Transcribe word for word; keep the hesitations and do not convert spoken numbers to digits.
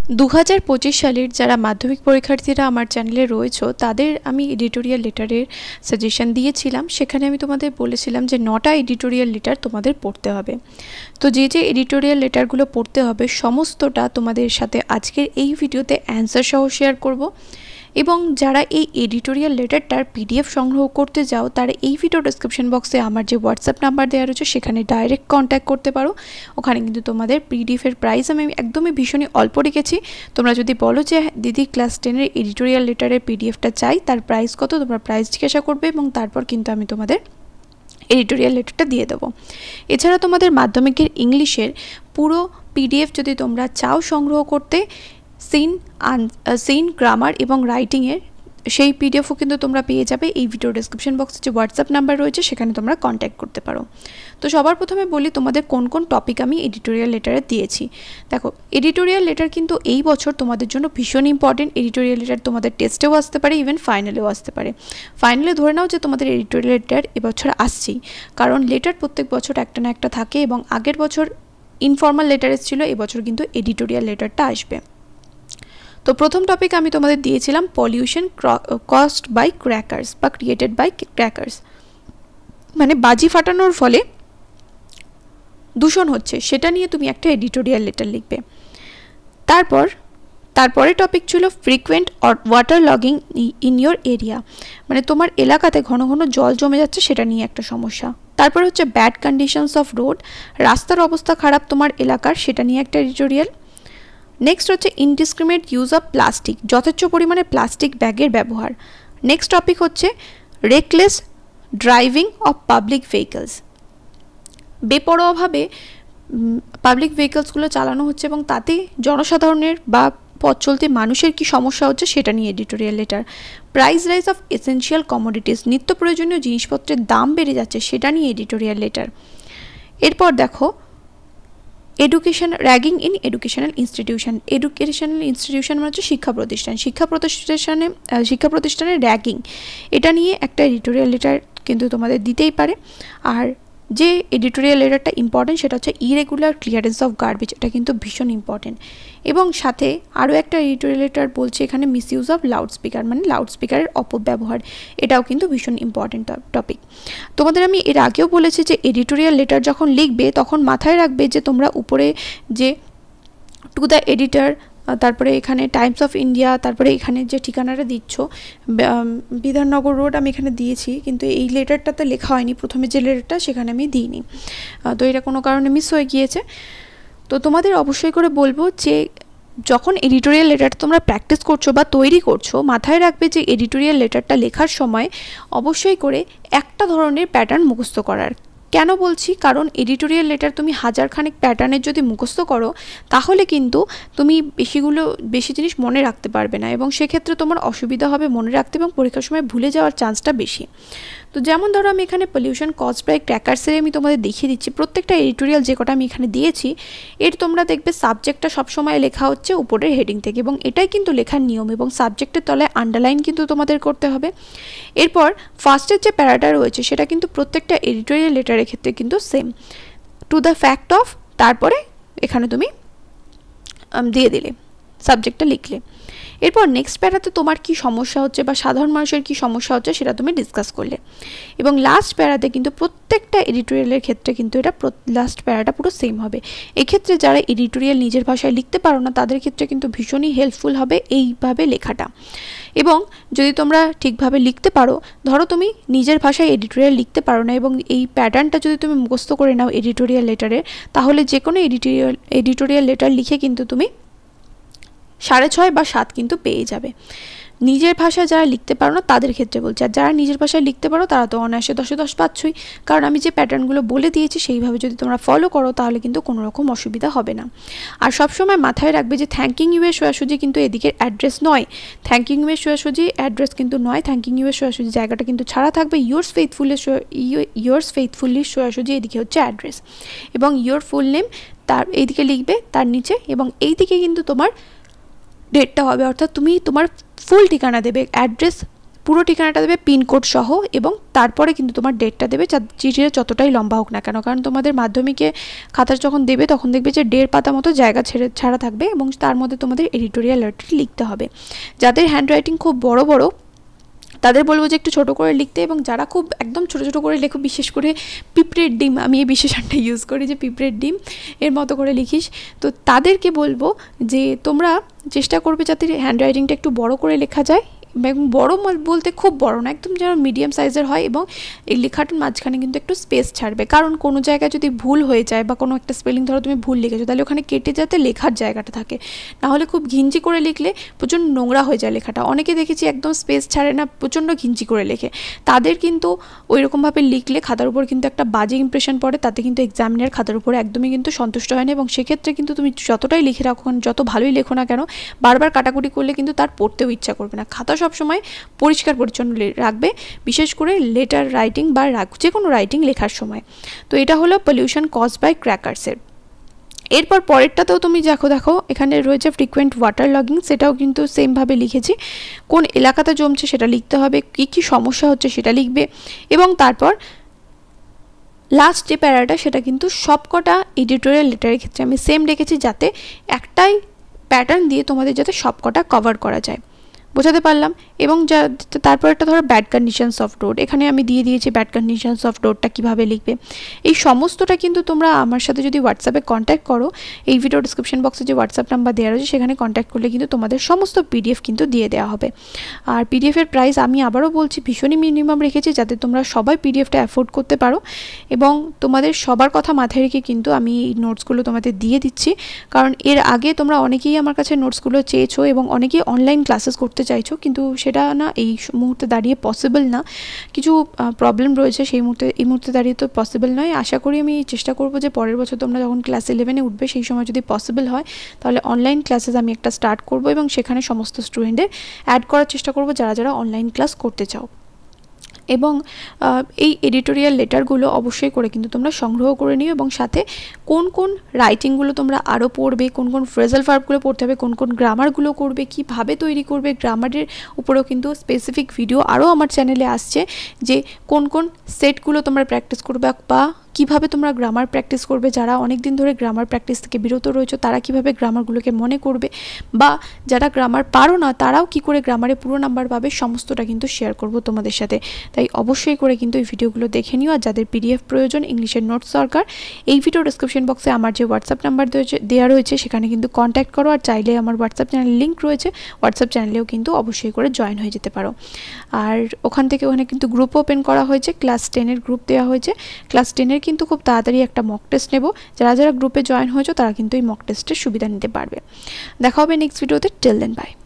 দু হাজার পঁচিশ সালের যারা মাধ্যমিক পরীক্ষার্থীরা আমার চ্যানেলে রয়েছে তাদের আমি এডিটোরিয়াল লেটারের সাজেশন দিয়েছিলাম। সেখানে আমি তোমাদের বলেছিলাম যে নটা এডিটোরিয়াল লেটার তোমাদের পড়তে হবে। তো যে যে এডিটোরিয়াল লেটারগুলো পড়তে হবে সমস্তটা তোমাদের সাথে আজকের এই ভিডিওতে অ্যান্সার সহ শেয়ার করব। এবং যারা এই এডিটোরিয়াল লেটারটার পিডিএফ সংগ্রহ করতে যাও তারা এই ভিডিও ডেসক্রিপশন বক্সে আমার যে হোয়াটসঅ্যাপ নাম্বার দেওয়া রয়েছে সেখানে ডাইরেক্ট কন্ট্যাক্ট করতে পারো। ওখানে কিন্তু তোমাদের পিডিএফের প্রাইস আমি একদমই ভীষণই অল্প রেখেছি। তোমরা যদি বলো যে দিদি ক্লাস টেনের এডিটোরিয়াল লেটারের পিডিএফটা চাই, তার প্রাইস কত, তোমরা প্রাইস জিজ্ঞাসা করবে এবং তারপর কিন্তু আমি তোমাদের এডিটোরিয়াল লেটারটা দিয়ে দেবো। এছাড়া তোমাদের মাধ্যমিকের ইংলিশের পুরো পিডিএফ যদি তোমরা চাও সংগ্রহ করতে, সিন সিন গ্রামার এবং রাইটিংয়ের সেই পিডিএফও কিন্তু তোমরা পেয়ে যাবে এই ভিডিও ডেসক্রিপশন বক্সে যে হোয়াটসঅ্যাপ নাম্বার রয়েছে সেখানে তোমরা কন্ট্যাক্ট করতে পারো। তো সবার প্রথমে বলি তোমাদের কোন কোন টপিক আমি এডিটোরিয়াল লেটারে দিয়েছি। দেখো, এডিটোরিয়াল লেটার কিন্তু এই বছর তোমাদের জন্য ভীষণ ইম্পর্টেন্ট। এডিটোরিয়াল লেটার তোমাদের টেস্টেও আসতে পারে, ইভেন ফাইনালেও আসতে পারে। ফাইনালে ধরে নাও যে তোমাদের এডিটোরিয়াল লেটার এবছর আসছেই, কারণ লেটার প্রত্যেক বছর একটা না একটা থাকে এবং আগের বছর ইনফর্মাল লেটার এসেছিল, এবছর কিন্তু এডিটোরিয়াল লেটারটা আসবে। তো প্রথম টপিক আমি তোমাদের দিয়েছিলাম পলিউশন কস্ট বাই ক্র্যাকার্স বা ক্রিয়েটেড বাই ক্র্যাকার্স, মানে বাজি ফাটানোর ফলে দূষণ হচ্ছে, সেটা নিয়ে তুমি একটা এডিটোরিয়াল লেটার লিখবে। তারপর তারপরে টপিক ছিল frequent water logging in your area, মানে তোমার এলাকাতে ঘন ঘন জল জমে যাচ্ছে, সেটা নিয়ে একটা সমস্যা। তারপর হচ্ছে ব্যাড কন্ডিশনস অফ রোড, রাস্তার অবস্থা খারাপ তোমার এলাকার, সেটা নিয়ে একটা এডিটোরিয়াল। নেক্সট হচ্ছে ইনডিসক্রিমিনেট ইউজ অফ প্লাস্টিক, যথেচ্ছ পরিমাণে প্লাস্টিক ব্যাগের ব্যবহার। নেক্সট টপিক হচ্ছে reckless driving of public vehicles, বেপরোয়াভাবে পাবলিক ভেহিকলসগুলো চালানো হচ্ছে এবং তাতে জনসাধারণের বা পথ চলতে মানুষের কি সমস্যা হচ্ছে সেটা নিয়ে editorial letter. Price rise of essential commodities, নিত্য প্রয়োজনীয় জিনিসপত্রের দাম বেড়ে যাচ্ছে, সেটা নিয়ে এডিটোরিয়াল লেটার। এরপর দেখো education ragging in educational institution, educational institution মানে হচ্ছে শিক্ষা প্রতিষ্ঠান, শিক্ষা প্রতিষ্ঠানে শিক্ষা প্রতিষ্ঠানের র্যাগিং, এটা নিয়ে একটা এডিটোরিয়াল লেটার কিন্তু তোমাদের দিতেই পারে। আর যে এডিটোরিয়াল লেটারটা ইম্পর্টেন্ট সেটা হচ্ছে ইরেগুলার ক্লিয়ারেন্স অফ গার্বেজ, এটা কিন্তু ভীষণ ইম্পর্টেন্ট। এবং সাথে আরও একটা এডিটোরিয়াল লেটার বলছে এখানে মিসইউজ অফ লাউড স্পিকার, মানে লাউড স্পিকারের অপব্যবহার, এটাও কিন্তু ভীষণ ইম্পর্টেন্ট টপিক। তোমাদের আমি এর আগেও বলেছি যে এডিটোরিয়াল লেটার যখন লিখবে তখন মাথায় রাখবে যে তোমরা উপরে যে টু দ্য এডিটর, তারপরে এখানে টাইমস অফ ইন্ডিয়া, তারপরে এখানে যে ঠিকানাটা দিচ্ছ বিধাননগর রোড আমি এখানে দিয়েছি, কিন্তু এই লেটারটাতে লেখা হয়নি, প্রথমে যে লেটারটা সেখানে আমি দিইনি, তো এটা কোনো কারণে মিস হয়ে গিয়েছে। তো তোমাদের অবশ্যই করে বলবো যে যখন এডিটোরিয়াল লেটারটা তোমরা প্র্যাকটিস করছো বা তৈরি করছো, মাথায় রাখবে যে এডিটোরিয়াল লেটারটা লেখার সময় অবশ্যই করে একটা ধরনের প্যাটার্ন মুখস্থ করার। কেন বলছি, কারণ এডিটোরিয়াল লেটার তুমি হাজারখানেক প্যাটার্নের যদি মুখস্থ করো তাহলে কিন্তু তুমি বেশিগুলো বেশি জিনিস মনে রাখতে পারবে না এবং সেক্ষেত্রে তোমার অসুবিধা হবে মনে রাখতে এবং পরীক্ষার সময় ভুলে যাওয়ার চান্সটা বেশি। তো যেমন ধরো আমি এখানে পলিউশন কজ বাই ক্র্যাকার্সের আমি তোমাদের দেখিয়ে দিচ্ছি, প্রত্যেকটা এডিটোরিয়াল যে কটা আমি এখানে দিয়েছি এর তোমরা দেখবে সাবজেক্টটা সবসময় লেখা হচ্ছে উপরের হেডিং থেকে এবং এটাই কিন্তু লেখার নিয়ম এবং সাবজেক্টের তলায় আন্ডারলাইন কিন্তু তোমাদের করতে হবে। এরপর ফার্স্টের যে প্যারাটা রয়েছে সেটা কিন্তু প্রত্যেকটা এডিটোরিয়াল লেটারের ক্ষেত্রে কিন্তু same, to the fact of, তারপরে এখানে তুমি দিয়ে দিলে সাবজেক্টটা লিখলে। এরপর নেক্সট প্যারাতে তোমার কি সমস্যা হচ্ছে বা সাধারণ মানুষের কি সমস্যা হচ্ছে সেটা তুমি ডিসকাস করলে এবং লাস্ট প্যারাতে কিন্তু প্রত্যেকটা এডিটোরিয়ালের ক্ষেত্রে কিন্তু এটা লাস্ট প্যারাটা পুরো সেম হবে। এক্ষেত্রে যারা এডিটোরিয়াল নিজের ভাষায় লিখতে পারো না তাদের ক্ষেত্রে কিন্তু ভীষণই হেল্পফুল হবে এইভাবে লেখাটা। এবং যদি তোমরা ঠিকভাবে লিখতে পারো, ধরো তুমি নিজের ভাষায় এডিটোরিয়াল লিখতে পারো না এবং এই প্যাটার্নটা যদি তুমি মুখস্থ করে নাও এডিটোরিয়াল লেটারের, তাহলে যে কোনো এডিটোরিয়াল এডিটোরিয়াল লেটার লিখে কিন্তু তুমি সাড়ে ছয় বা সাত কিন্তু পেয়ে যাবে। নিজের ভাষায় যারা লিখতে পারো না তাদের ক্ষেত্রে বলছি, আর যারা নিজের ভাষায় লিখতে পারো তারা তো অনায়াসে দশে দশ পাচ্ছই, কারণ আমি যে প্যাটার্নগুলো বলে দিয়েছি সেইভাবে যদি তোমরা ফলো করো তাহলে কিন্তু কোনো রকম অসুবিধা হবে না। আর সবসময় মাথায় রাখবে যে থ্যাঙ্কিং ইউ এর সোজাসুজি কিন্তু এদিকের অ্যাড্রেস নয়, থ্যাঙ্কিং ইউ এর সোজাসুজি অ্যাড্রেস কিন্তু নয়, থ্যাঙ্কিং ইউ এর সোজাসুজি জায়গাটা কিন্তু ছাড়া থাকবে, ইয়োর্স ফেইথফুলের ইয়োর্স ফেইথফুলির সোজাসুজি এদিকে হচ্ছে অ্যাড্রেস এবং ইয়োর ফুল নেম তার এইদিকে লিখবে তার নিচে এবং এইদিকে কিন্তু তোমার ডেটটা হবে, অর্থাৎ তুমি তোমার ফুল ঠিকানা দেবে, অ্যাড্রেস পুরো ঠিকানাটা দেবে পিনকোড সহ, এবং তারপরে কিন্তু তোমার ডেটটা দেবে, চিঠিটা যতটাই লম্বা হোক না কেন। কারণ তোমাদের মাধ্যমিকে খাতা যখন দেবে তখন দেখবে যে দেড় পাতা মতো জায়গা ছেড়ে ছাড়া থাকবে, এবং তার মধ্যে তোমাদের এডিটোরিয়াল লেটার লিখতে হবে। যাদের হ্যান্ডরাইটিং খুব বড় বড় তাদের বলবো যে একটু ছোটো করে লিখতে, এবং যারা খুব একদম ছোটো ছোটো করে লেখো, বিশেষ করে পিঁপড়ের ডিম, আমি এই বিশেষণটা ইউজ করি যে পিঁপড়ের ডিম এর মতো করে লিখিস, তো তাদেরকে বলবো যে তোমরা চেষ্টা করবে যাতে হ্যান্ডরাইটিংটা একটু বড় করে লেখা যায়, এবং বড় বলতে খুব বড় না, একদম যেন মিডিয়াম সাইজের হয়, এবং এই লেখাটার মাঝখানে কিন্তু একটু স্পেস ছাড়বে। কারণ কোনো জায়গায় যদি ভুল হয়ে যায় বা কোনো একটা স্পেলিং ধরো তুমি ভুল লিখেছো, তাহলে ওখানে কেটে যাতে লেখার জায়গাটা থাকে, নাহলে খুব ঘিঞ্জি করে লিখলে প্রচণ্ড নোংরা হয়ে যায় লেখাটা। অনেকে দেখেছি একদম স্পেস ছাড়ে না, প্রচণ্ড ঘিঞ্জি করে লেখে, তাদের কিন্তু ওই রকমভাবে লিখলে খাতার উপর কিন্তু একটা বাজে ইমপ্রেশন পড়ে, তাতে কিন্তু এক্সামিনার খাতার উপরে একদমই কিন্তু সন্তুষ্ট হয় না, এবং সেক্ষেত্রে কিন্তু তুমি যতটাই লিখে রাখো, যত ভালোই লেখো না কেন, বারবার কাটাকুটি করলে কিন্তু তার পড়তেও ইচ্ছা করবে না। খাতা সবসময় পরিষ্কার পরিচ্ছন্ন রাখবে, বিশেষ করে লেটার রাইটিং বা যে কোনো রাইটিং লেখার সময়। তো এটা হলো পলিউশন কজ বাই ক্র্যাকার্সের। এরপর পরেরটাতেও তুমি দেখো দেখো এখানে রয়েছে ফ্রিকোয়েন্ট ওয়াটার লগিং, সেটাও কিন্তু সেমভাবে লিখেছি, কোন এলাকাতে জমছে সেটা লিখতে হবে, কী কী সমস্যা হচ্ছে সেটা লিখবে, এবং তারপর লাস্ট যে প্যারাটা সেটা কিন্তু সবকটা এডিটোরিয়াল লেটারের ক্ষেত্রে আমি সেম রেখেছি, যাতে একটাই প্যাটার্ন দিয়ে তোমাদের যাতে সবকটা কভার করা যায়। বোঝাতে পারলাম? এবং যা তারপর একটা ধরো ব্যাড কন্ডিশনস অফ রোড, এখানে আমি দিয়ে দিয়েছি ব্যাড কন্ডিশনস অফ রোডটা কীভাবে লিখবে। এই সমস্তটা কিন্তু তোমরা আমার সাথে যদি হোয়াটসঅ্যাপে কন্ট্যাক্ট করো, এই ভিডিও ডিসক্রিপশন বক্সে যে হোয়াটসঅ্যাপ নাম্বার দেওয়া রয়েছে সেখানে কন্ট্যাক্ট করলে কিন্তু তোমাদের সমস্ত পিডিএফ কিন্তু দিয়ে দেওয়া হবে। আর পিডিএফের প্রাইস আমি আবারও বলছি ভীষণই মিনিমাম রেখেছি, যাতে তোমরা সবাই পিডিএফটা অ্যাফোর্ড করতে পারো, এবং তোমাদের সবার কথা মাথায় রেখে কিন্তু আমি এই নোটসগুলো তোমাদের দিয়ে দিচ্ছি। কারণ এর আগে তোমরা অনেকেই আমার কাছে নোটসগুলো চেয়েছো, এবং অনেকেই অনলাইন ক্লাসেস করতে চাইছো, কিন্তু সেটা না এই মুহূর্তে দাঁড়িয়ে পসিবল না, কিছু প্রবলেম রয়েছে সেই মুহূর্তে, এই মুহূর্তে দাঁড়িয়ে তো পসিবল নয়। আশা করি আমি চেষ্টা করবো যে পরের বছর তোমরা যখন ক্লাস ইলেভেনে উঠবে সেই সময় যদি পসিবল হয়, তাহলে অনলাইন ক্লাসেস আমি একটা স্টার্ট করবো, এবং সেখানে সমস্ত স্টুডেন্টদের অ্যাড করার চেষ্টা করবো যারা যারা অনলাইন ক্লাস করতে চাও। এবং এই এডিটোরিয়াল লেটারগুলো অবশ্যই করে কিন্তু তোমরা সংগ্রহ করে নিও, এবং সাথে কোন কোন রাইটিংগুলো তোমরা আরও পড়বে, কোন কোন ফ্রেজাল ভার্বগুলো পড়তে হবে, কোন কোন গ্রামারগুলো করবে, কীভাবে তৈরি করবে, গ্রামারের উপরেও কিন্তু স্পেসিফিক ভিডিও আরও আমার চ্যানেলে আসছে, যে কোন কোন সেটগুলো তোমরা প্র্যাকটিস করবে, বা কীভাবে তোমরা গ্রামার প্র্যাকটিস করবে, যারা অনেক দিন ধরে গ্রামার প্র্যাকটিস থেকে বিরত রয়েছে তারা কীভাবে গ্রামারগুলোকে মনে করবে, বা যারা গ্রামার পারো না তারাও কী করে গ্রামারে পুরো নাম্বার পাবে, সমস্তটা কিন্তু শেয়ার করব তোমাদের সাথে। তাই অবশ্যই করে কিন্তু এই ভিডিওগুলো দেখে নিও। আর যাদের পিডিএফ প্রয়োজন, ইংলিশের নোটস দরকার, এই ভিডিও ডিসক্রিপশন বক্সে আমার যে হোয়াটসঅ্যাপ নাম্বার দেওয়া রয়েছে সেখানে কিন্তু কন্ট্যাক্ট করো, আর চাইলে আমার হোয়াটসঅ্যাপ চ্যানেল লিঙ্ক রয়েছে, হোয়াটসঅ্যাপ চ্যানেলেও কিন্তু অবশ্যই করে জয়েন হয়ে যেতে পারো। আর ওখান থেকে ওখানে কিন্তু গ্রুপ ওপেন করা হয়েছে, ক্লাস টেনের গ্রুপ দেওয়া হয়েছে, ক্লাস টেনের কিন্তু খুব তাড়াতাড়ি একটা মক টেস্ট নেব, যারা যারা গ্রুপে জয়েন হয়েছে তারা কিন্তু এই মক টেস্টের সুবিধা নিতে পারবে। দেখা হবে নেক্সট ভিডিওতে, টিল দেন বাই।